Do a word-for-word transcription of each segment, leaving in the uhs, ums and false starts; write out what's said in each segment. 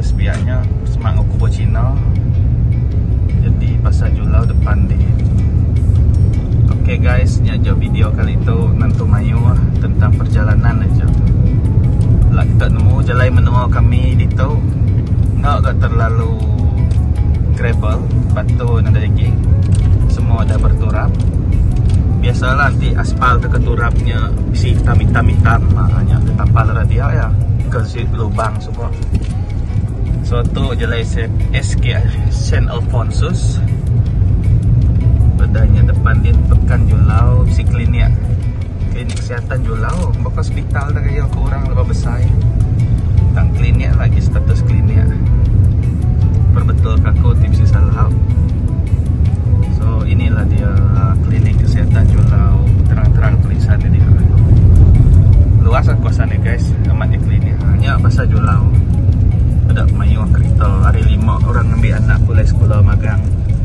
guys, biarnya semak Kubo Cina. Jadi pasar Julau depan di. Oke okay guys, nyajak video kali itu nantu mayu tentang perjalanan aja. Lah kita nemu jalan menua kami di tu. Enggak gak terlalu gravel, batu ada lagi. Semua dah berturap. Biasalah nanti aspal keturapnya si hitam-hitam-hitam, hanya tapal radial ya ke si lubang semua. So tu jalan S K Saint Alphonsus. Bedanya depan din Pekan Julau, si klinik klinik kesihatan Julau, bakal hospital dah kaya ke orang lebih besar. Tang klinik lagi status klinik. Perbetul kaku tim si salah. So inilah dia klinik kesihatan Julau, terang-terang tulisan dia. Luas kawasannya guys, amatnya klinik. Hanya bahasa Julau. Ada mayu kereta hari lima orang ambil anak pulai sekolah magang.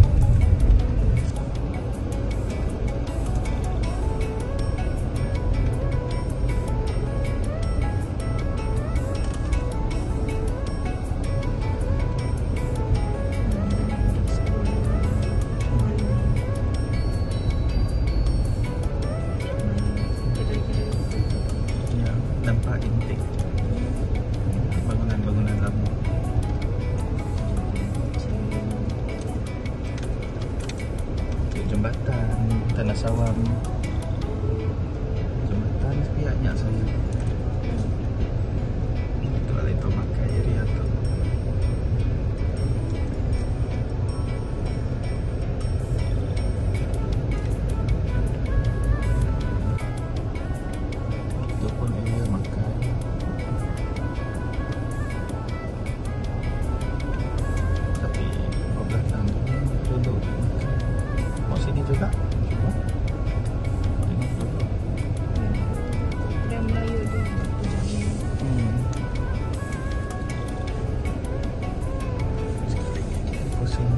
Nampak intik bangunan-bangunan lama. Jembatan Tanah Sawam, jembatan sepiaknya saya. Itu ada itu makai area tu. Itu pun area makai. Tapi belah tangan dulu. Mau sini juga? Tengok dulu. Dia Melayu dia. Hmm. Pusing.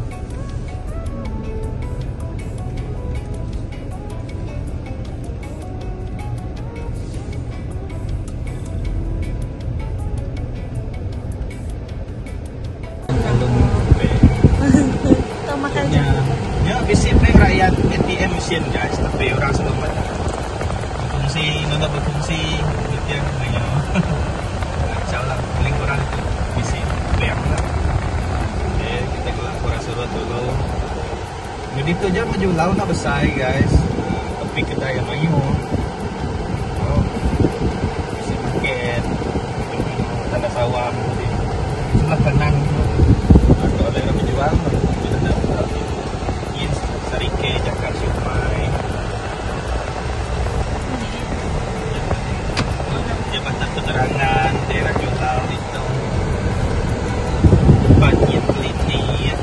Tahu makan Ya, ya basically rakyat A T M mesin guys, tapi orang sebelum pada berfungsi, nona berfungsi, itu yang namanya. Insyaallah paling kurang itu mesin clear lah. Oke, kita keluar Kura Surut dulu. Jadi tu je Julau nak besar guys, tapi kedai yang mayu. Oh, mesin market, Tanah Sawam tadi. Sebelah kanan kalau ada yang menjual, kita nak Ins Sarike Jakar Siumai. Jabatan Penerangan daerah Julau itu. Banyak klinik.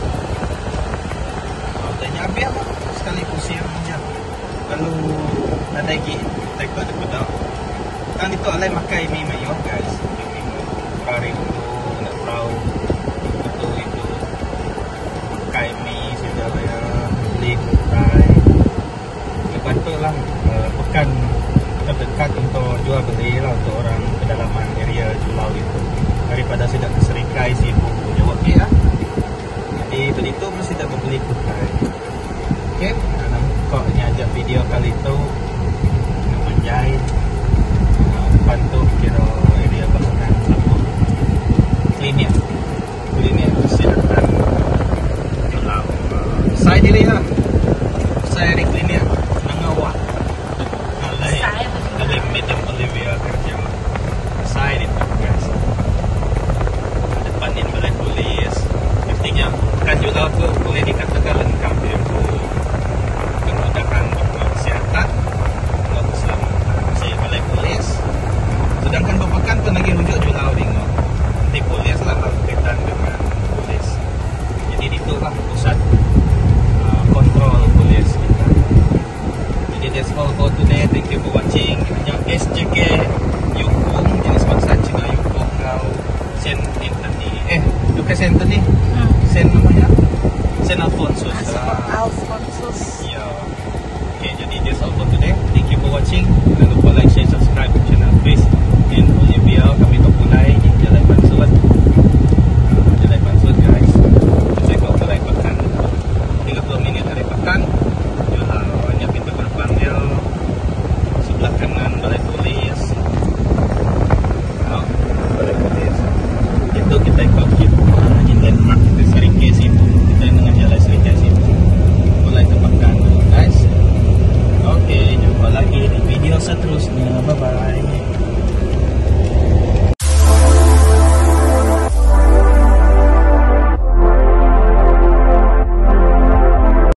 Oh, tanya habis apa? Sekali pusing aja. Kalau ada lagi, tak ada pedak. Kan itu alai makai mie mayo guys. Kari dulu nak tahu betul itu makai mie sudah ya beli kutai. Bantulah uh, bukan terdekat untuk jual beli lah untuk orang pedalaman area Julau itu, daripada sudah ke Serikai sibuk jawab ya. Jadi beli itu mesti tak beli kutai. Okey, dalam koknya aja video kali itu nak menjahit uh, depan tu kira area bangunan lama klinik klinik kesihatan Julau. Saya dilihat saya di klinik mengawal alai alai Madam Olivia kerja saya itu guys. Depan ini boleh tulis artinya kan Julau tu boleh dikatakan lengkap dia tu kemudahan kesihatan dan keselamatan. kita ikut gitu. Nah, kita nak ke Serikaya Sibu. Kita dengan jalan Serikaya Sibu. Mulai ke makan dulu guys. Oke, jumpa lagi di video seterusnya. Bye bye.